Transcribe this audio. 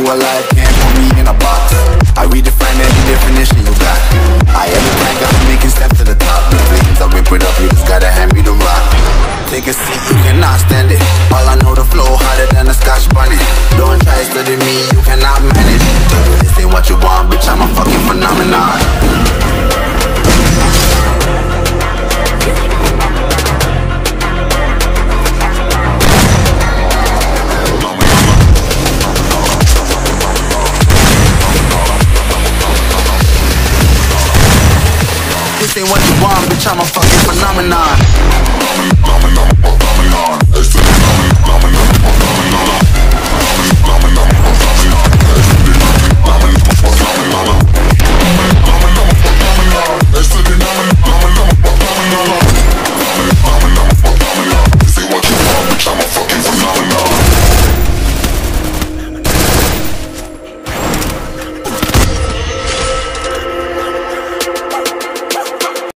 alive, can't put me in a box. I redefine every definition you got. I am the blind, got me making steps to the top. The flames, I whip it up, you just gotta hand me the rock. Take a seat, you cannot stand it. All I know, the flow harder than a Scotch bonnet. Don't try study me, you cannot manage. This ain't what you want, bitch, I'm a fucking phenomenon. This ain't what you want, bitch, I'm a fucking phenomenon.